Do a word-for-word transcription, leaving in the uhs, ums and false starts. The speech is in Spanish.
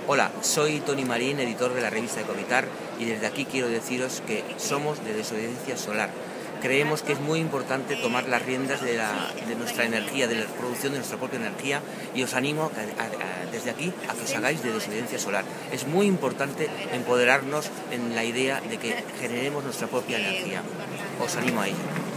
Hola, soy Toni Marín, editor de la revista Ecovitar, y desde aquí quiero deciros que somos de Desobediencia Solar. Creemos que es muy importante tomar las riendas de, la, de nuestra energía, de la producción de nuestra propia energía, y os animo a, a, a, desde aquí a que os hagáis de Desobediencia Solar. Es muy importante empoderarnos en la idea de que generemos nuestra propia energía. Os animo a ello.